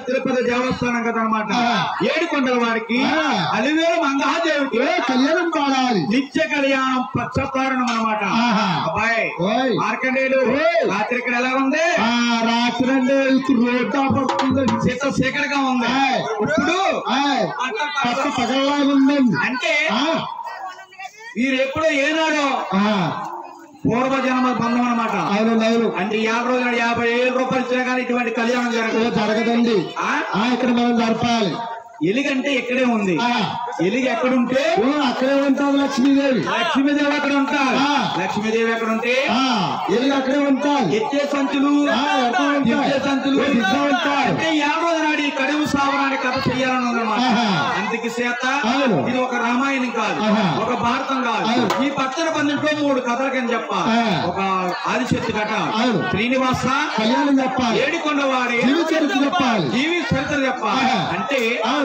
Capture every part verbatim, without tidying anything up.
తిరుపతి దేవస్థానం కదా అన్నమాట. ఏడుకొండల వారికి అలివేలు మంగాదేవికి కళ్యాణం పాడాలి. నిత్య కళ్యాణం పచ్చపారణం అన్నమాట. అబ్బాయి మార్కండేయుడు రాత్రి ఇక్కడ ఎలా ఉంది? రాత్రి అంటే రోడ్డు పడుతుందండి, శీత శేఖరగా ఉంది. ఇప్పుడు పక్క పగలలాగా ఉందండి. అంటే వీరు ఎప్పుడో ఏనాడో పూర్వ జన్మ బంధం అనమాట. అవును. అంటే యాభై రోజులు యాభై ఏళ్ళు రూపాయలు ఇచ్చినా కానీ ఇటువంటి కళ్యాణం జరగదు జరగదండి. ఇక్కడ మనం జరపాలి. ఎలిగంటే ఇక్కడే ఉంది. ఎలిగి ఎక్కడుంటే అక్కడే ఉంటారు లక్ష్మీదేవి. లక్ష్మీదేవి ఎక్కడ ఉంటారు? లక్ష్మీదేవి ఎక్కడ ఉంటే ఎలిగి అక్కడే ఉంటారు. ఎత్తే సంచులు ఎత్తే సంచులు అంటే యాభై రోజు నాడు ఈ కడువు సావరాని కథ చెయ్యాలని ఉందన్నమాట. అందుకే చేత ఇది ఒక రామాయణం కాదు, ఒక భారతం కాదు. ఈ పచ్చని పందింట్లో మూడు కథలకని చెప్పాలి. ఒక ఆదిశక్తి కథ, శ్రీనివాస కళ్యాణం చెప్పాలి, ఏడుకొండ వారి జీవి చరిత్ర చెప్పాలి, జీవి చరిత్ర చెప్పాలి. అంటే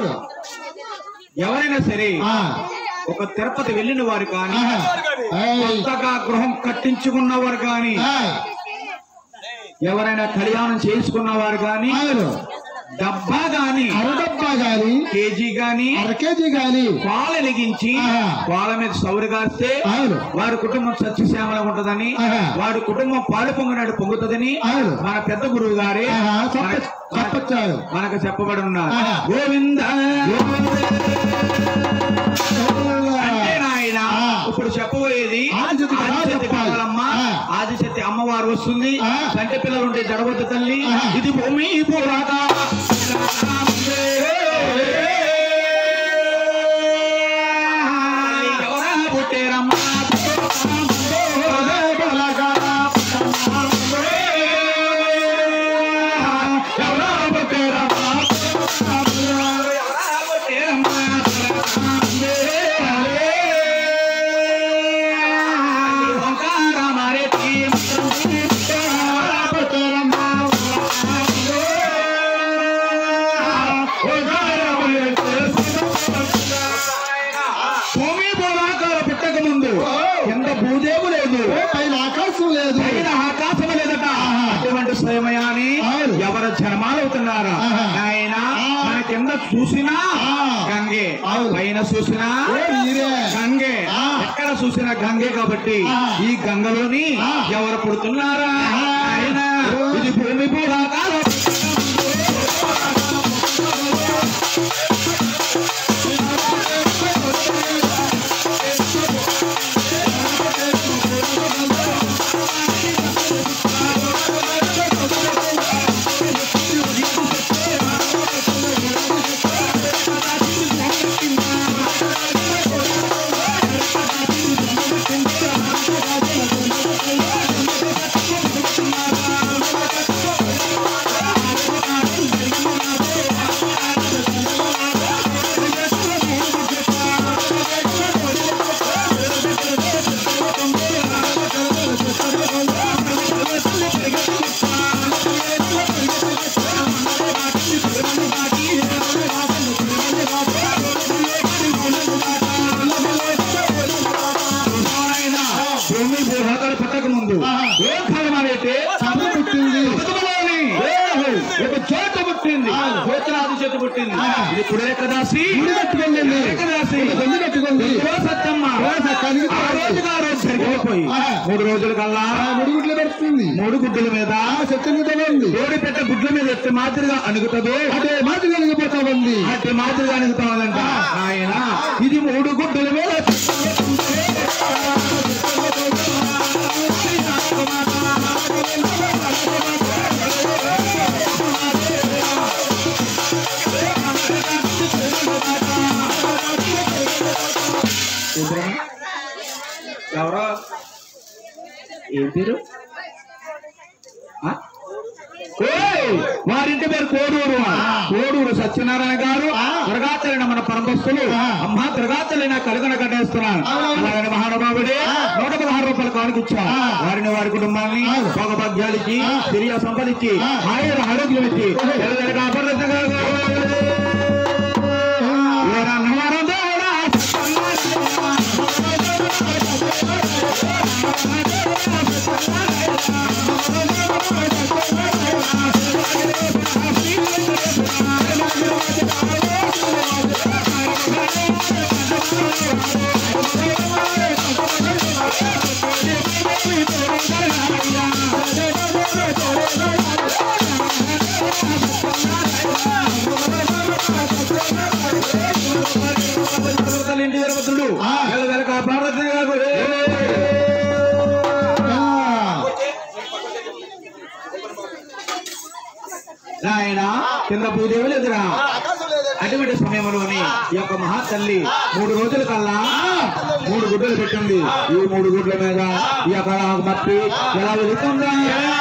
ఎవరైనా సరే ఒక తిరుపతి వెళ్ళిన వారు కానీ, కొత్తగా గృహం కట్టించుకున్న వారు కానీ, ఎవరైనా కళ్యాణం చేసుకున్న వారు కానీ, డబ్బా గాని అరడబ్బా గాని కేజీ గాని అర కేజీ గాని పాలు వెలిగించి పాల మీద సౌరు కాస్తే వారి కుటుంబం సత్యశ్యామలం ఉంటదని, వాడి కుటుంబం పాలు పొంగినాడు పొంగుతుందని మన పెద్ద గురువు గారే చెప్పచ్చారు, మనకు చెప్పబడి ఉన్నారు. గోవింద అంటే నాయన ఇప్పుడు చెప్పబోయేది ఆదిశక్తి. ఆదిశక్తి అమ్మవారు వస్తుంది. కంటి పిల్లలు ఉంటే జడవద్దు తల్లి. ఇది భూమి పోరాటా ఎవరా పుట్టేరమ్మా ఎవరు జన్మాలవుతున్నారా ఆయన మన కింద చూసినా గంగే, పైన చూసినా గంగే, ఎక్కడ చూసినా గంగే. కాబట్టి ఈ గంగలోని ఎవరు పుడుతున్నారా ఆయన? ఇది భూమి కూడా పుట్టింది. ఇది ఇప్పుడు ఏకదాసి ఏకదాసి సత్తమ్మ సరిపోయి మూడు రోజుల కల్లా మూడు గుడ్లు పెడుతుంది. మూడు గుడ్ల మీద కోడి పెట్ట గుడ్ల మీద ఎట్టి మాదిరిగా అణుగుతుందో అదే మాదిరిగా అణిగిపోతా ఉంది. అట్టి మాదిరిగా అణుగుతా ఉందంట ఆయన. ఇది మూడు గుడ్ల మీద ఎవరో ఏం పేరు? వారింటి పేరు కోడూరు. కోడూరు సత్యనారాయణ గారు దుర్గాతలైన మన పరమస్తులు అమ్మ దుర్గాతలైన కలుగన కట్టేస్తున్నారు. అలాగని మహానుభావుడే నూట పదహారు రూపాయలు కానుకిచ్చా వారిని వారి కుటుంబాన్ని భోగభాగ్యాలకి తిరిగి సంపాదించి ఆయన ఆరోగ్యం ఇచ్చి Thank you. ఇంటి జరుగుతుండు నాయన కింద భూదేవులు ఎదురా అటువంటి సమయంలోని ఈ యొక్క మహాతల్లి మూడు రోజుల కల్లా మూడు గుడ్డలు పెట్టింది. ఈ మూడు గుడ్ల మీద ఈ యొక్క మట్టి ఎలా వెళుతుందా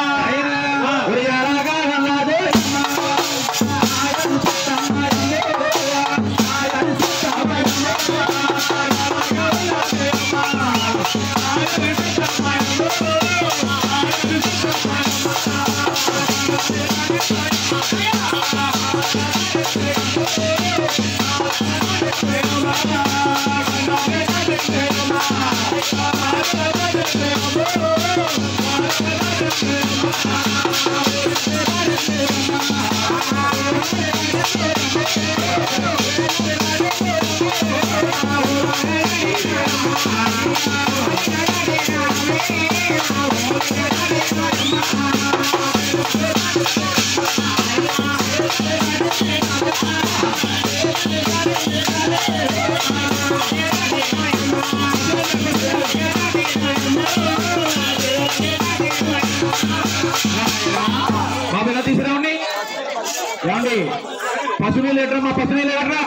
బాబు ఎలా తీసుకురావండి ఏమండి పసునీళ్ళు ఎట్రా మా పసునీళ్ళు ఎట్రా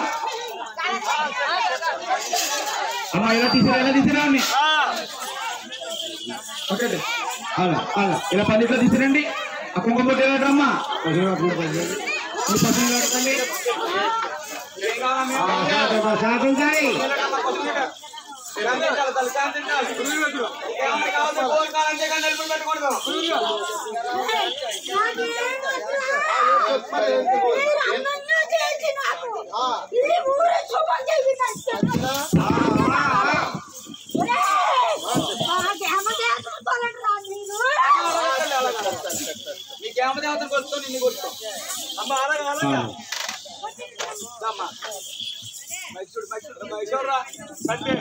అమ్మా ఎలా తీసుకురా ఎలా తీసుకురావండి ఓకే అలా అలా ఇలా పన్నీట్లో తీసుకురండి ఆ కుంకుమ పొట్టు ఎట్రమ్మా పసునీళ్ళు ఎట్టండి సాధించాలి మీకేమదేవతను కొలుస్తావు నిన్ను కొలుస్తావు అమ్మ అలాగే అలాగా అమ్మా మైసూర్ మైసూర్ మైసూర్ రా సండే